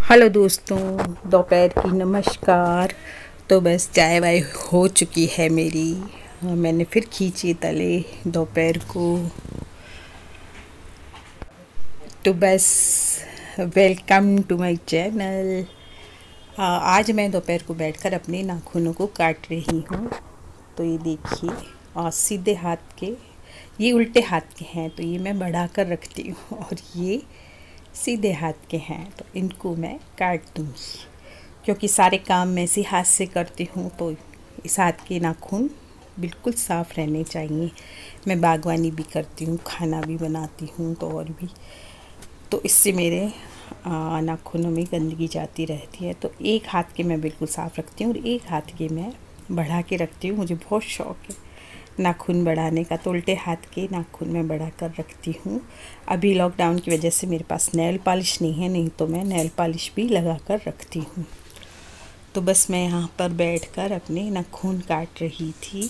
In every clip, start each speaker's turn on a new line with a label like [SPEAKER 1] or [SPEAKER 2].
[SPEAKER 1] Hello दोस्तों, दोपहर की नमस्कार। तो बस चाय वाय हो चुकी है मेरी। मैंने फिर खींची तले दोपहर को। तो बस वेलकम टू माय चैनल। आज मैं दोपहर को बैठकर अपने नाखूनों को काट रही हूँ। तो ये देखिए, सीधे हाथ के, ये उल्टे हाथ के हैं तो ये मैं बढ़ा कर रखती हूँ, और ये सीधे हाथ के हैं तो इनको मैं काट दूँगी। क्योंकि सारे काम मैं इसी हाथ से करती हूँ तो इस हाथ के नाखून बिल्कुल साफ़ रहने चाहिए। मैं बागवानी भी करती हूँ, खाना भी बनाती हूँ, तो और भी, तो इससे मेरे नाखूनों में गंदगी जाती रहती है। तो एक हाथ के मैं बिल्कुल साफ़ रखती हूँ और एक हाथ के मैं बढ़ा के रखती हूँ। मुझे बहुत शौक़ है नाखून बढ़ाने का, तो उल्टे हाथ के नाखून मैं बढ़ा कर रखती हूँ। अभी लॉकडाउन की वजह से मेरे पास नेल पॉलिश नहीं है, नहीं तो मैं नेल पॉलिश भी लगा कर रखती हूँ। तो बस मैं यहाँ पर बैठकर अपने नाखून काट रही थी।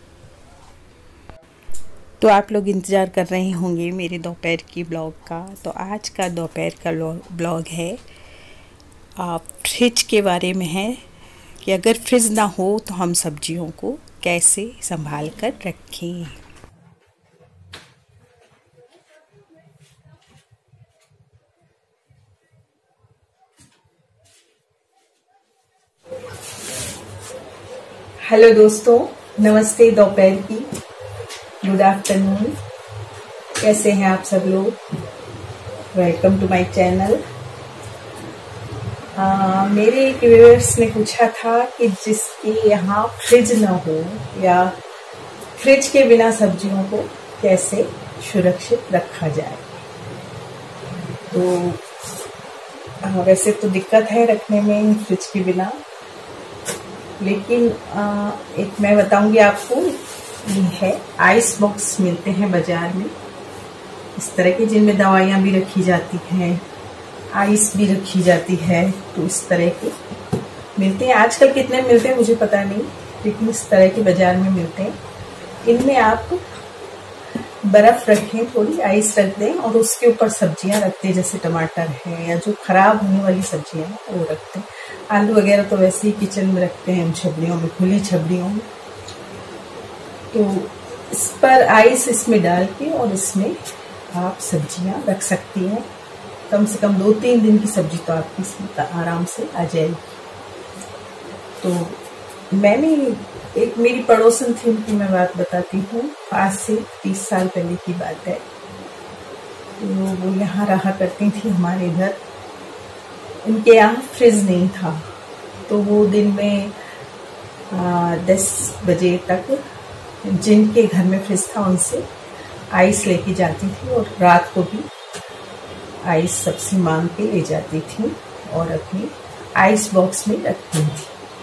[SPEAKER 1] तो आप लोग इंतज़ार कर रहे होंगे मेरे दोपहर की ब्लॉग का। तो आज का दोपहर का ब्लॉग है फ्रिज के बारे में है कि अगर फ्रिज ना हो तो हम सब्जियों को कैसे संभाल कर रखें। हेलो दोस्तों, नमस्ते दोपहर की, गुड आफ्टरनून। कैसे हैं आप सब लोग? Welcome to my channel. मेरे एक व्यूअर्स ने पूछा था कि जिसके यहाँ फ्रिज ना हो या फ्रिज के बिना सब्जियों को कैसे सुरक्षित रखा जाए। तो वैसे तो दिक्कत है रखने में फ्रिज के बिना, लेकिन एक मैं बताऊंगी आपको। ये है, आइस बॉक्स मिलते हैं बाजार में इस तरह के, जिनमें दवाइयाँ भी रखी जाती हैं, आइस भी रखी जाती है। तो इस तरह के मिलते हैं। आजकल कितने मिलते हैं मुझे पता नहीं, लेकिन इस तरह के बाजार में मिलते हैं। इनमें आप बर्फ रखें, थोड़ी आइस रख दें और उसके ऊपर सब्जियां रखते हैं, जैसे टमाटर है या जो खराब होने वाली सब्जियां हैं वो रखते हैं। आलू वगैरह तो वैसे ही किचन में रखते हैं, छबड़ियों में, खुली छबड़ियों में। तो इस पर आइस इसमें डाल के और इसमें आप सब्जियां रख सकती हैं। कम से कम 2-3 दिन की सब्जी तो आपकी इसमें आराम से आ जाएगी। तो मैंने एक, मेरी पड़ोसन थी, उनकी मैं बात बताती हूँ। आज से 30 साल पहले की बात है। तो वो यहाँ रहा करती थी हमारे घर। उनके यहाँ फ्रिज नहीं था, तो वो दिन में 10 बजे तक जिनके घर में फ्रिज था उनसे आइस लेके जाती थी, और रात को भी आइस सबसे मांग के ले जाती थी और अपनी आइस बॉक्स में रखती थी।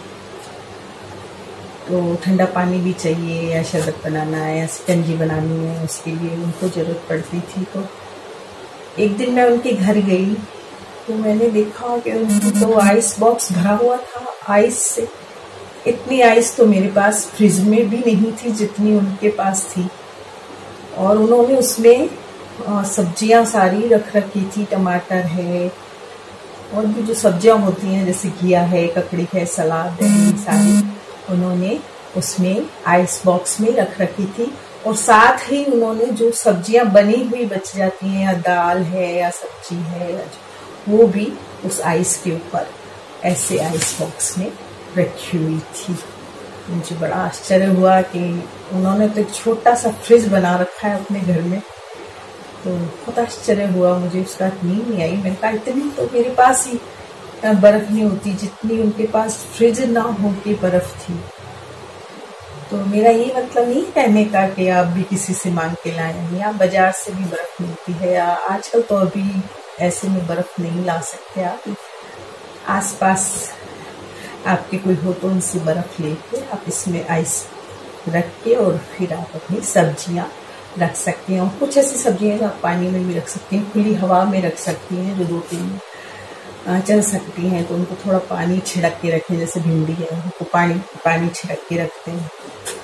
[SPEAKER 1] तो ठंडा पानी भी चाहिए या शरबत बनाना है या शिकंजी बनानी है, उसके लिए उनको ज़रूरत पड़ती थी। तो एक दिन मैं उनके घर गई तो मैंने देखा कि उनको तो आइस बॉक्स भरा हुआ था आइस से। इतनी आइस तो मेरे पास फ्रिज में भी नहीं थी जितनी उनके पास थी। और उन्होंने उसमें सब्जियां सारी रख रखी थी। टमाटर है और भी जो सब्जियां होती हैं, जैसे घिया है, ककड़ी है, सलाद है, सारी उन्होंने उसमें आइस बॉक्स में रख रखी थी। और साथ ही उन्होंने जो सब्जियां बनी हुई बच जाती हैं, या दाल है या सब्जी है, वो भी उस आइस के ऊपर ऐसे आइस बॉक्स में रखी हुई थी। मुझे बड़ा आश्चर्य हुआ कि उन्होंने तो एक छोटा सा फ्रिज बना रखा है अपने घर में। तो बहुत आश्चर्य हुआ मुझे, उसका नींद नहीं आई। मैंने कहा इतनी तो मेरे पास ही बर्फ नहीं होती जितनी उनके पास फ्रिज ना हो के बर्फ थी। तो मेरा ये मतलब नहीं कहने का कि आप भी किसी से मांग के लाएं, या बाजार से भी बर्फ मिलती है, या आजकल तो अभी ऐसे में बर्फ नहीं ला सकते आप। आसपास आपके कोई हो तो उनसे बर्फ लेके आप इसमें आइस रख के और फिर आप अपनी सब्जियां रख सकते हैं। और कुछ ऐसी सब्जियां जो आप पानी में भी रख सकती हैं, खुली हवा में रख सकती हैं, जो 2-3 चल सकती हैं। तो उनको थोड़ा पानी छिड़क के रखें, जैसे भिंडी है उनको पानी छिड़क के रखते हैं।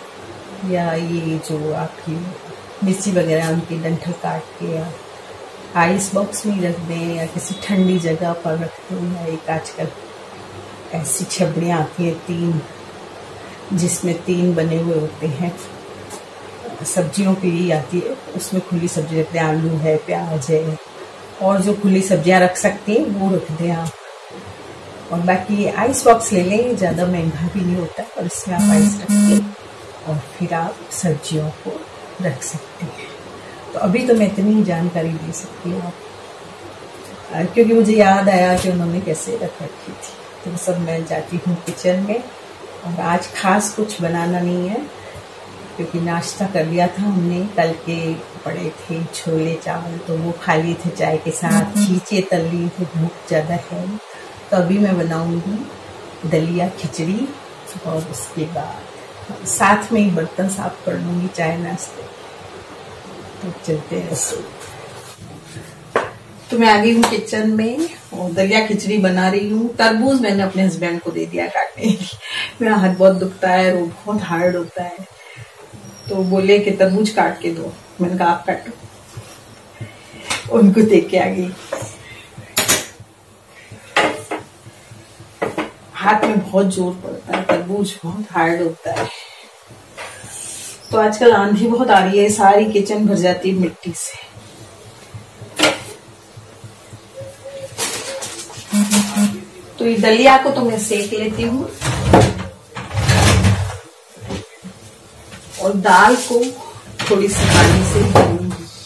[SPEAKER 1] या ये जो आपकी मिर्ची वगैरह उनकी डंठल काट के या आइस बॉक्स में रख दें या किसी ठंडी जगह पर रख दें, या एक आजकल ऐसी छबड़ियाँ आती है 3, जिसमें 3 बने हुए होते हैं, सब्जियों के लिए आती है, उसमें खुली सब्जी रखते हैं, आलू है, प्याज है, और जो खुली सब्जियां रख सकते हैं वो रख दें आप। और बाकी आइस बॉक्स ले लें, ज़्यादा महंगा भी नहीं होता, और इसमें आप आइस रख दें और फिर आप सब्जियों को रख सकते हैं। तो अभी तो मैं इतनी ही जानकारी दे सकती हूँ आप, क्योंकि मुझे याद आया कि उन्होंने कैसे रख रखी थी। तो सब मैं जाती हूँ किचन में, और आज खास कुछ बनाना नहीं है, क्योंकि नाश्ता कर लिया था हमने, कल के पड़े थे छोले चावल, तो वो खा लिए थे चाय के साथ, खींचे तल लिए थे, भूख ज़्यादा है। तो अभी मैं बनाऊंगी दलिया खिचड़ी, और उसके बाद साथ में ही बर्तन साफ कर लूँगी चाय नाश्ते। तो चलते हैं रसोई। तो मैं आ गई हूँ किचन में और दलिया खिचड़ी बना रही हूँ। तरबूज मैंने अपने हस्बैंड को दे दिया काटने। मेरा हाथ बहुत दुखता है, वो बहुत हार्ड होता है, तो बोले कि तरबूज काट के दो। मैंने कहा आप काटो, उनको देख के आ गई। हाथ में बहुत जोर पड़ता है, तरबूज बहुत हार्ड होता है। तो आजकल आंधी बहुत आ रही है, सारी किचन भर जाती है मिट्टी से। तो ये दलिया को तो मैं सेक लेती हूँ, और दाल को थोड़ी सी पानी से धोऊंगी।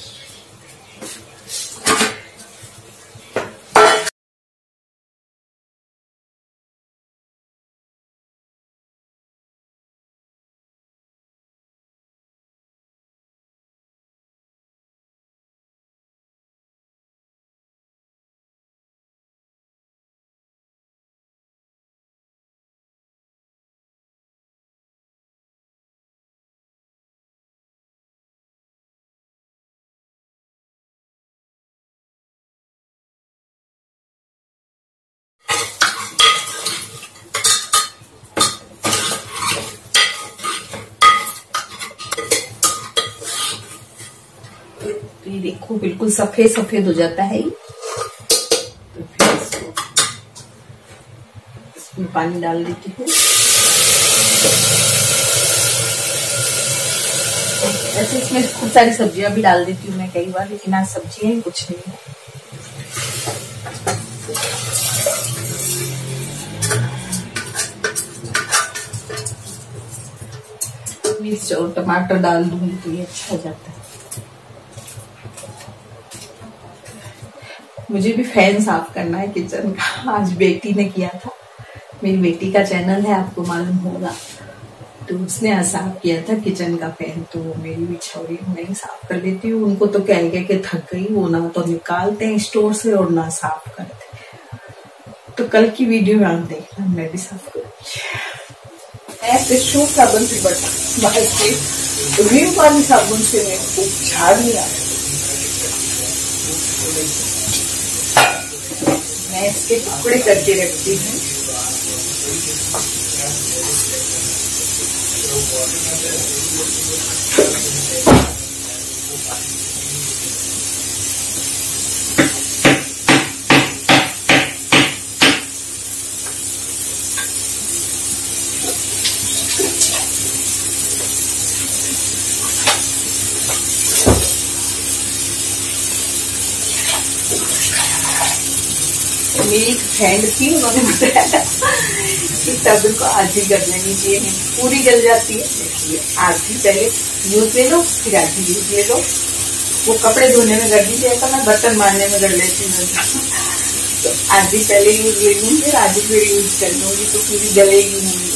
[SPEAKER 1] तो ये देखो बिल्कुल सफेद सफेद हो जाता है ये। तो फिर इसमें पानी डाल देती हूँ। ऐसे इसमें खूब सारी सब्जियां भी डाल देती हूँ मैं कई बार, लेकिन आज सब्जियां ही कुछ नहीं है। मिर्च और टमाटर डाल दूंगी तो ये अच्छा हो जाता है। मुझे भी फैन साफ करना है किचन का, आज बेटी ने किया था। मेरी बेटी का चैनल है, आपको मालूम होगा, तो उसने आज साफ किया था किचन का फैन। तो मेरी भी छोरी मैं ही साफ कर लेती हूँ। उनको तो कह के थक गई, वो ना तो निकालते हैं स्टोर से और ना साफ करते। तो कल की वीडियो में आप देखना, मैं भी साफ करूँगी। ऐसे शू साबुन से बाहर से विम वाली साबुन से मैं खूब झाड़ लिया। मैं इसके टुकड़े करके रखती हूँ। मेरी एक फ्रेंड थी, उन्होंने बताया कि साबुन को आधी कर लेनी चाहिए, पूरी जल जाती है। देखिए आधी पहले यूज ले लो, फिर आधी यूज ले लो। वो कपड़े धोने में कर दीजिए, ऐसा मैं बर्तन मारने में कर लेती हूँ। तो आधी पहले यूज ले लूंगी, फिर आधी फिर यूज कर लूंगी, तो पूरी जलेगी नहीं।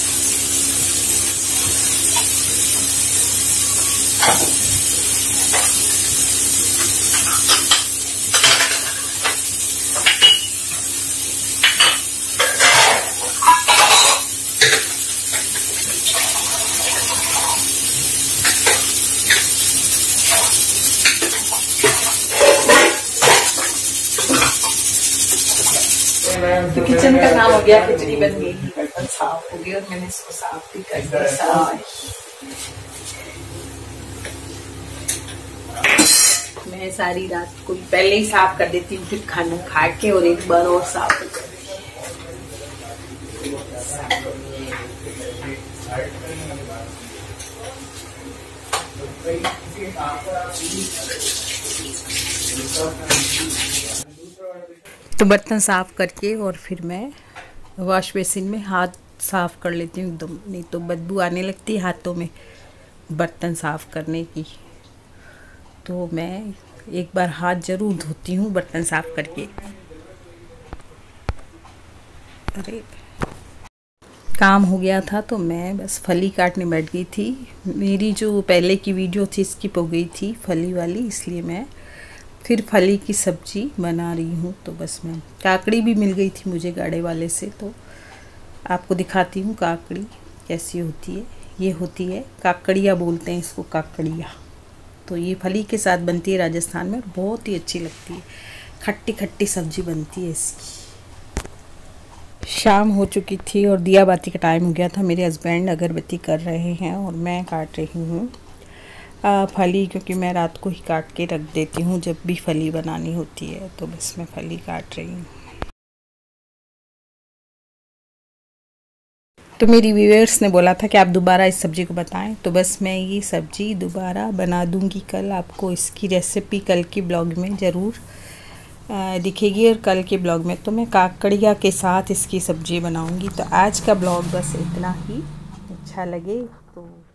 [SPEAKER 1] तो किचन का काम हो गया, खिचड़ी बन गई, बर्तन साफ हो गए और मैंने इसको साफ भी कर दिया। मैं सारी रात को पहले ही साफ कर देती हूँ, फिर खाना खा के और एक बार और साफ कर। तो बर्तन साफ करके और फिर मैं वॉश बेसिन में हाथ साफ कर लेती हूँ एकदम, नहीं तो बदबू आने लगती है हाथों में बर्तन साफ करने की। तो मैं एक बार हाथ जरूर धोती हूँ बर्तन साफ करके। अरे काम हो गया था तो मैं बस फली काटने बैठ गई थी। मेरी जो पहले की वीडियो थी स्किप हो गई थी फली वाली, इसलिए मैं फिर फली की सब्जी बना रही हूँ। तो बस मैं काकड़ी भी मिल गई थी मुझे गाड़े वाले से, तो आपको दिखाती हूँ काकड़ी कैसी होती है। ये होती है काकड़िया, बोलते हैं इसको काकड़िया। तो ये फली के साथ बनती है राजस्थान में, बहुत ही अच्छी लगती है, खट्टी खट्टी सब्जी बनती है इसकी। शाम हो चुकी थी और दिया बाती का टाइम हो गया था। मेरे हस्बैंड अगरबत्ती कर रहे हैं और मैं काट रही हूँ फली, क्योंकि मैं रात को ही काट के रख देती हूँ जब भी फली बनानी होती है। तो बस मैं फली काट रही हूँ। तो मेरी व्यूअर्स ने बोला था कि आप दोबारा इस सब्ज़ी को बताएं, तो बस मैं ये सब्ज़ी दोबारा बना दूंगी कल। आपको इसकी रेसिपी कल के ब्लॉग में ज़रूर दिखेगी, और कल के ब्लॉग में तो मैं काकड़िया के साथ इसकी सब्ज़ी बनाऊंगी। तो आज का ब्लॉग बस इतना ही। अच्छा लगे तो